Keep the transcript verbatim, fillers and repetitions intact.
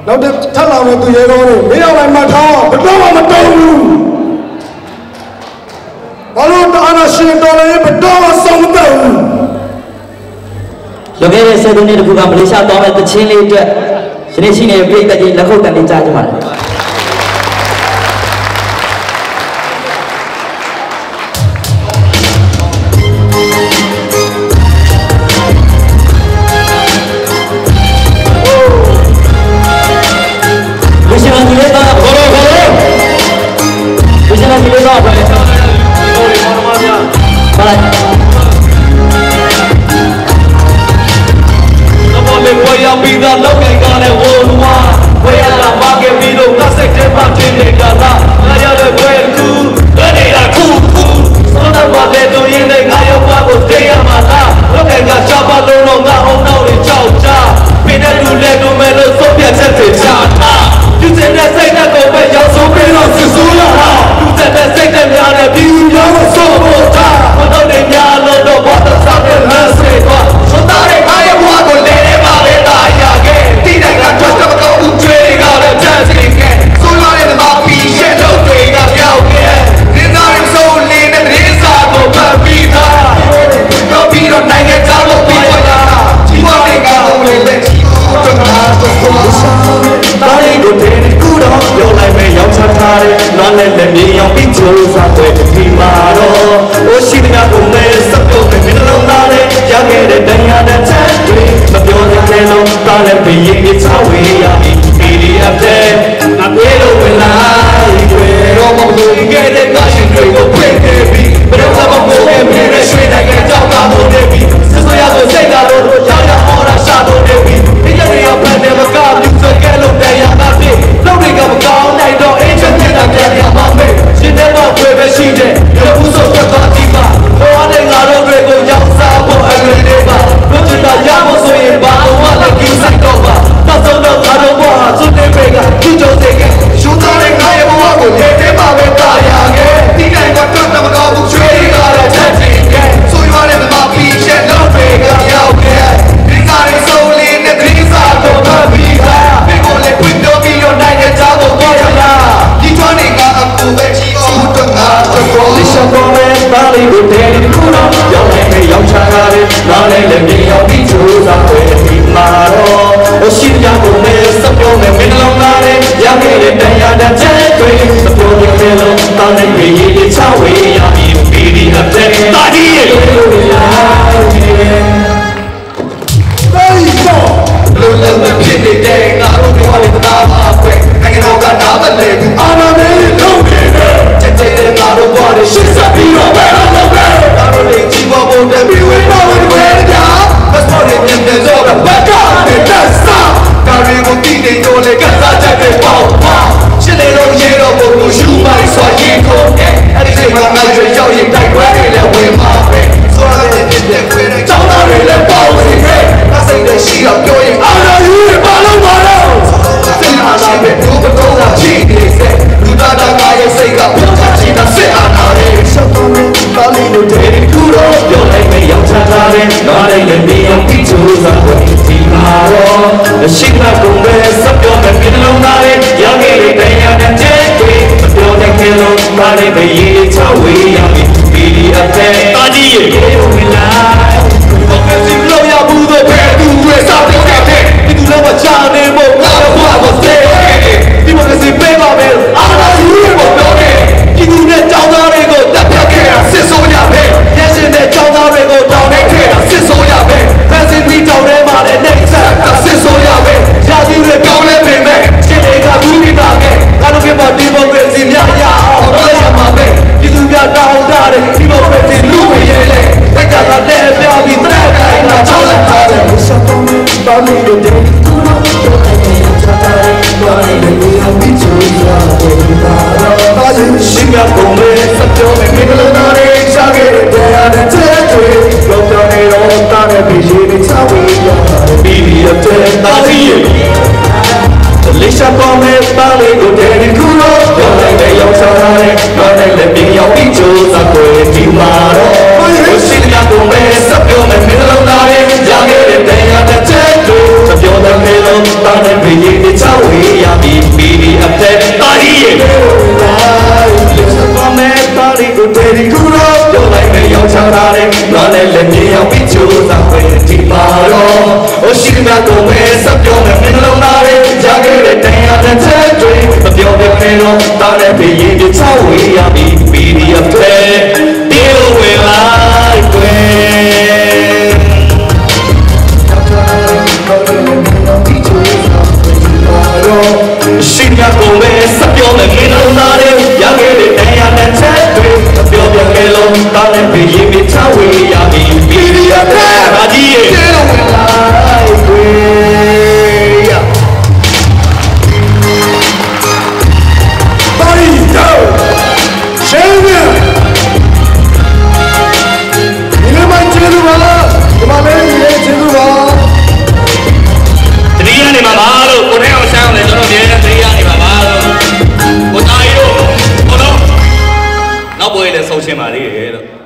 နောက်တစ်ထပ်လာတဲ့သူရဲကောင်းတွေမင်းအောင်လိုက်မှထားဘယ်တော့မှမတုံးဘူးဘာလို့အာနာရှင်တော်လည်းဘယ်တော့မှဆုံးမတုံးဘူးလွန်ခဲ့တဲ့ဆယ်စုနှစ်တခုကမလေးရှားသွားမဲ့တချင်းလေးအတွက်ယနေ့ရှိနေတဲ့ပြည်သက်ကြီးလက်ခုပ်တန်လေးကြားကြပါလား It's ကုန်ပဲဆက်ပြောမယ်မင်းလုံးသားလေးရခဲ့တဲ့တရားနဲ့ချက်တွေမပြောပြနဲ့တော့တားတဲ့ဖေးရင်ချဝေးရပြီ ပီ ဒီ အက်ဖ် ထဲဒီလိုဝင်လိုက်ကွယ်ရှိရကုန်ပဲဆက်ပြောမယ်မင်းလုံးသားလေးရခဲ့တဲ့တရားနဲ့ချက်တွေမပြောပြနဲ့တော့တားတဲ့ဖေးရင်ချဝေးရပြီ ပီ ဒီ အက်ဖ် ထဲဒါကြီးရဲ့ဒီလိုဝင်လိုက်ကွယ်နောက်ပွဲလည်းဆုံးရှင်းပါသေးတယ်လို့